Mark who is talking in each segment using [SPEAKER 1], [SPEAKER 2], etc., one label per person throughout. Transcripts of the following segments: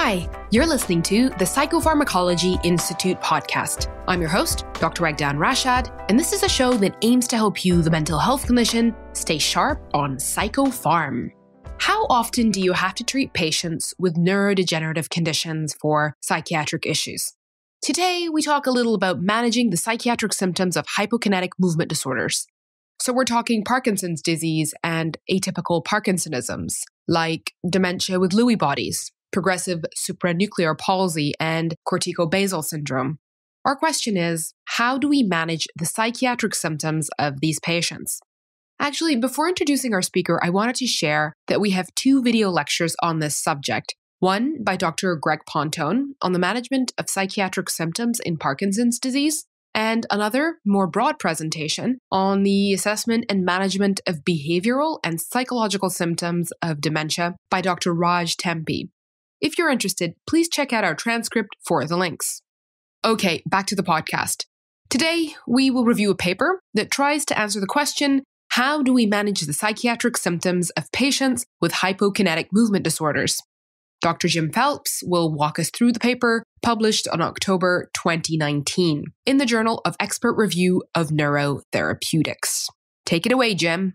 [SPEAKER 1] Hi, you're listening to the Psychopharmacology Institute podcast. I'm your host, Dr. Agdan Rashad, and this is a show that aims to help you, the mental health clinician, stay sharp on psychopharm. How often do you have to treat patients with neurodegenerative conditions for psychiatric issues? Today, we talk a little about managing the psychiatric symptoms of hypokinetic movement disorders. So we're talking Parkinson's disease and atypical Parkinsonisms, like dementia with Lewy bodies, progressive supranuclear palsy, and corticobasal syndrome. Our question is, how do we manage the psychiatric symptoms of these patients? Actually, before introducing our speaker, I wanted to share that we have 2 video lectures on this subject. One by Dr. Greg Pontone on the management of psychiatric symptoms in Parkinson's disease, and another, more broad presentation on the assessment and management of behavioral and psychological symptoms of dementia by Dr. Raj Tempe. If you're interested, please check out our transcript for the links. Okay, back to the podcast. Today, we will review a paper that tries to answer the question, how do we manage the psychiatric symptoms of patients with hypokinetic movement disorders? Dr. Jim Phelps will walk us through the paper published on October 2019 in the Journal of Expert Review of Neurotherapeutics. Take it away, Jim.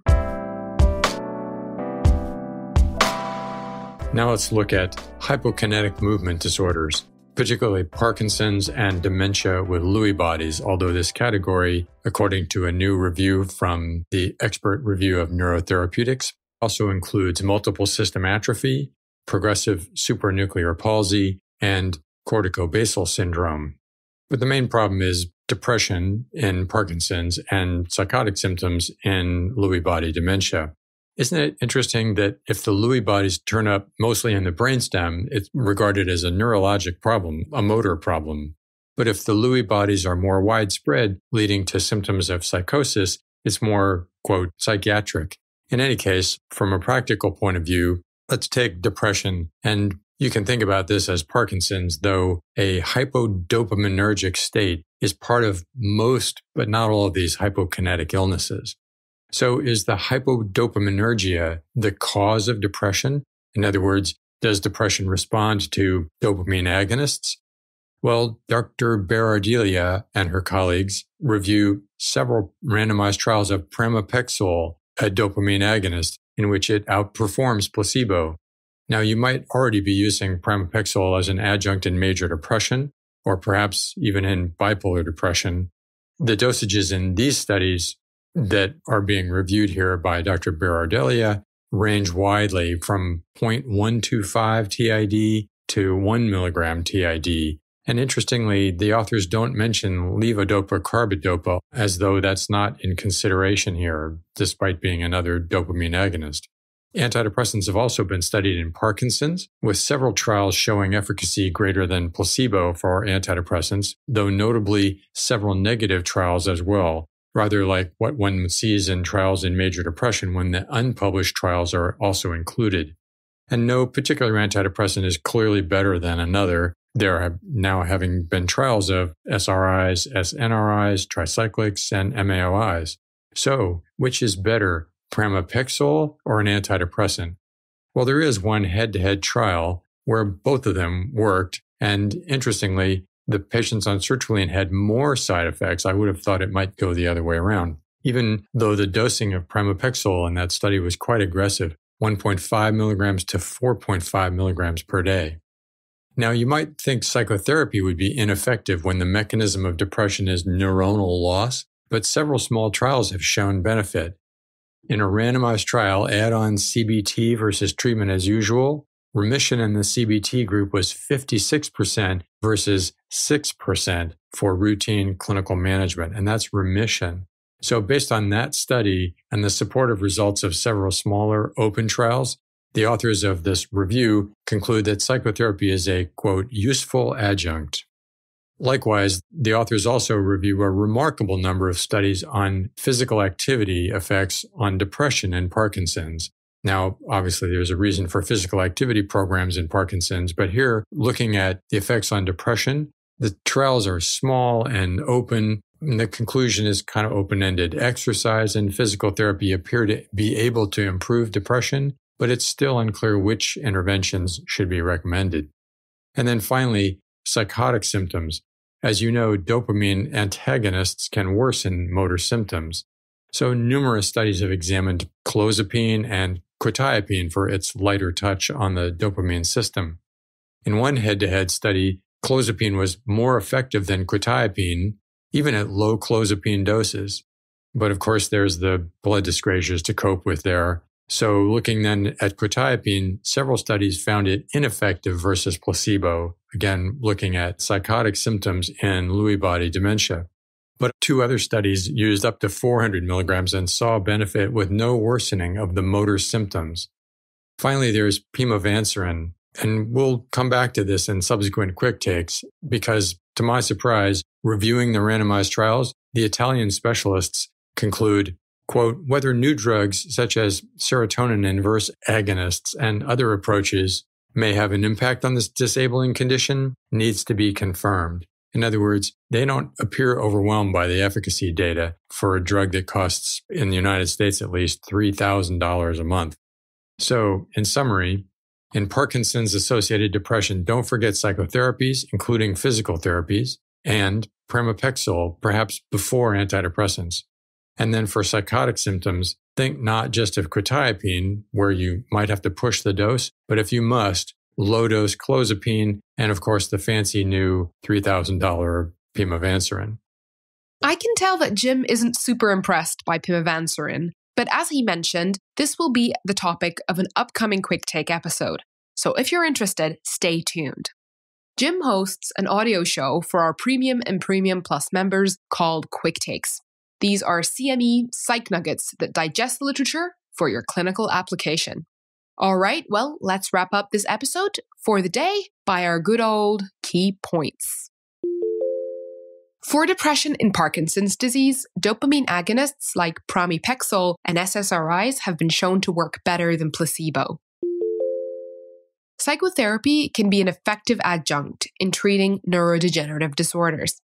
[SPEAKER 2] Now let's look at hypokinetic movement disorders, particularly Parkinson's and dementia with Lewy bodies, although this category, according to a new review from the Expert Review of Neurotherapeutics, also includes multiple system atrophy, progressive supranuclear palsy, and corticobasal syndrome. But the main problem is depression in Parkinson's and psychotic symptoms in Lewy body dementia. Isn't it interesting that if the Lewy bodies turn up mostly in the brainstem, it's regarded as a neurologic problem, a motor problem. But if the Lewy bodies are more widespread, leading to symptoms of psychosis, it's more, quote, psychiatric. In any case, from a practical point of view, let's take depression, and you can think about this as Parkinson's, though a hypodopaminergic state is part of most, but not all of these hypokinetic illnesses. So is the hypodopaminergia the cause of depression? In other words, does depression respond to dopamine agonists? Well, Dr. Berardilia and her colleagues review several randomized trials of pramipexole, a dopamine agonist, in which it outperforms placebo. Now, you might already be using pramipexole as an adjunct in major depression, or perhaps even in bipolar depression. The dosages in these studies that are being reviewed here by Dr. Berardilia range widely from 0.125 TID to 1 milligram TID. And interestingly, the authors don't mention levodopa-carbidopa as though that's not in consideration here, despite being another dopamine agonist. Antidepressants have also been studied in Parkinson's, with several trials showing efficacy greater than placebo for antidepressants, though notably several negative trials as well, rather like what one sees in trials in major depression when the unpublished trials are also included. And no particular antidepressant is clearly better than another. There have now having been trials of SRIs, SNRIs, tricyclics, and MAOIs. So, which is better, pramipexole or an antidepressant? Well, there is one head-to-head trial where both of them worked, and interestingly, the patients on sertraline had more side effects. I would have thought it might go the other way around, even though the dosing of pramipexole in that study was quite aggressive, 1.5 milligrams to 4.5 milligrams per day. Now, you might think psychotherapy would be ineffective when the mechanism of depression is neuronal loss, but several small trials have shown benefit. In a randomized trial, add-on CBT versus treatment as usual, remission in the CBT group was 56% versus 6% for routine clinical management, and that's remission. So based on that study and the supportive results of several smaller open trials, the authors of this review conclude that psychotherapy is a, quote, useful adjunct. Likewise, the authors also review a remarkable number of studies on physical activity effects on depression and Parkinson's. Now, obviously, there's a reason for physical activity programs in Parkinson's, but here, looking at the effects on depression, the trials are small and open, and the conclusion is kind of open-ended. Exercise and physical therapy appear to be able to improve depression, but it's still unclear which interventions should be recommended. And then finally, psychotic symptoms. As you know, dopamine antagonists can worsen motor symptoms. So numerous studies have examined clozapine and quetiapine for its lighter touch on the dopamine system. In one head-to-head study, clozapine was more effective than quetiapine, even at low clozapine doses. But of course, there's the blood dyscrasias to cope with there. So looking then at quetiapine, several studies found it ineffective versus placebo, again, looking at psychotic symptoms in Lewy body dementia. But 2 other studies used up to 400 milligrams and saw benefit with no worsening of the motor symptoms. Finally, there's pimavanserin, and we'll come back to this in subsequent quick takes because, to my surprise, reviewing the randomized trials, the Italian specialists conclude, quote, whether new drugs such as serotonin inverse agonists and other approaches may have an impact on this disabling condition needs to be confirmed. In other words, they don't appear overwhelmed by the efficacy data for a drug that costs, in the United States at least, $3,000 a month. So, in summary, in Parkinson's-associated depression, don't forget psychotherapies, including physical therapies, and pramipexole, perhaps before antidepressants. And then for psychotic symptoms, think not just of quetiapine, where you might have to push the dose, but if you must, low-dose clozapine, and of course the fancy new $3,000 pimavanserin.
[SPEAKER 1] I can tell that Jim isn't super impressed by pimavanserin, but as he mentioned, this will be the topic of an upcoming Quick Take episode. So if you're interested, stay tuned. Jim hosts an audio show for our Premium and Premium Plus members called Quick Takes. These are CME psych nuggets that digest the literature for your clinical application. All right, well, let's wrap up this episode for the day by our good old key points. For depression in Parkinson's disease, dopamine agonists like pramipexole and SSRIs have been shown to work better than placebo. Psychotherapy can be an effective adjunct in treating neurodegenerative disorders.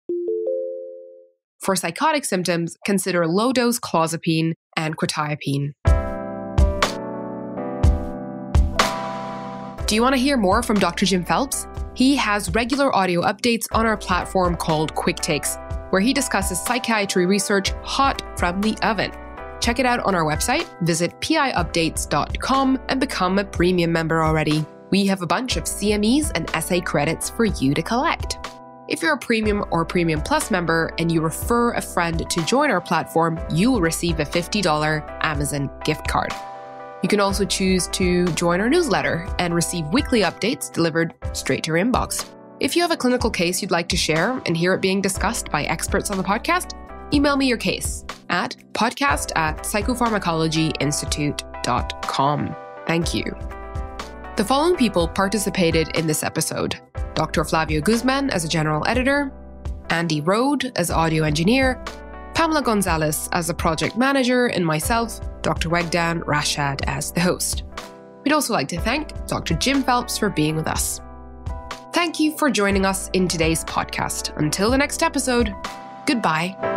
[SPEAKER 1] For psychotic symptoms, consider low-dose clozapine and quetiapine. Do you want to hear more from Dr. Jim Phelps? He has regular audio updates on our platform called Quick Takes, where he discusses psychiatry research hot from the oven. Check it out on our website, visit piupdates.com and become a premium member already. We have a bunch of CMEs and essay credits for you to collect. If you're a Premium or Premium Plus member and you refer a friend to join our platform, you will receive a $50 Amazon gift card. You can also choose to join our newsletter and receive weekly updates delivered straight to your inbox. If you have a clinical case you'd like to share and hear it being discussed by experts on the podcast, email me your case at podcast@psychopharmacologyinstitute.com. Thank you. The following people participated in this episode: Dr. Flavio Guzman as a general editor, Andy Rode as audio engineer, Pamela Gonzalez as a project manager, and myself, Dr. Wegdan Rashad, as the host. We'd also like to thank Dr. Jim Phelps for being with us. Thank you for joining us in today's podcast. Until the next episode, goodbye.